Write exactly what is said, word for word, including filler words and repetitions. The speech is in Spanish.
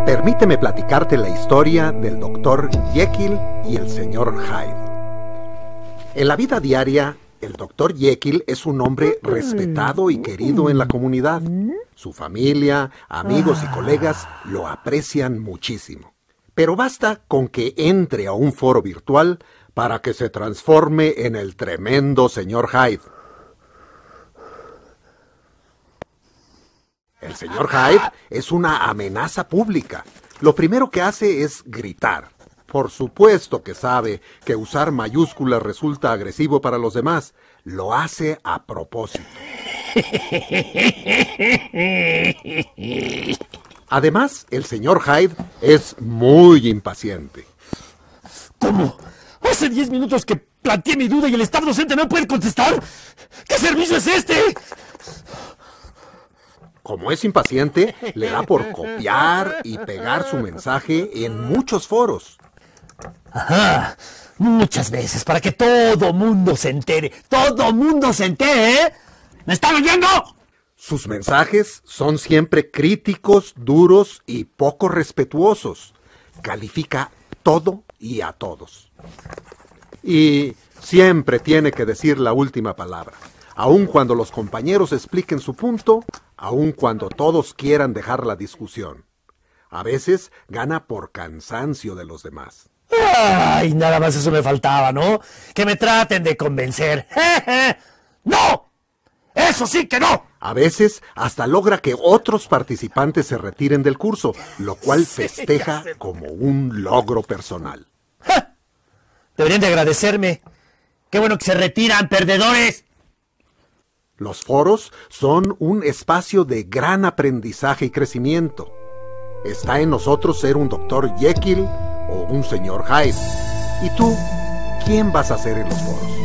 Permíteme platicarte la historia del doctor Jekyll y el señor Hyde. En la vida diaria, el doctor Jekyll es un hombre respetado y querido en la comunidad. Su familia, amigos y colegas lo aprecian muchísimo. Pero basta con que entre a un foro virtual para que se transforme en el tremendo señor Hyde. El señor Hyde es una amenaza pública. Lo primero que hace es gritar. Por supuesto que sabe que usar mayúsculas resulta agresivo para los demás. Lo hace a propósito. Además, el señor Hyde es muy impaciente. ¿Cómo? Hace diez minutos que planteé mi duda y el staff docente no puede contestar. ¿Qué servicio es este? Como es impaciente, le da por copiar y pegar su mensaje en muchos foros. Ajá, muchas veces, para que todo mundo se entere. ¡Todo mundo se entere! ¿Eh? ¿Me están oyendo? Sus mensajes son siempre críticos, duros y poco respetuosos. Califica todo y a todos. Y siempre tiene que decir la última palabra. Aun cuando los compañeros expliquen su punto, aun cuando todos quieran dejar la discusión. A veces gana por cansancio de los demás. Ay, nada más eso me faltaba, ¿no? Que me traten de convencer. ¡No! ¡Eso sí que no! A veces hasta logra que otros participantes se retiren del curso, lo cual festeja como un logro personal. ¡Ja! Deberían de agradecerme. ¡Qué bueno que se retiran, perdedores! Los foros son un espacio de gran aprendizaje y crecimiento. Está en nosotros ser un doctor Jekyll o un señor Hyde. ¿Y tú, quién vas a ser en los foros?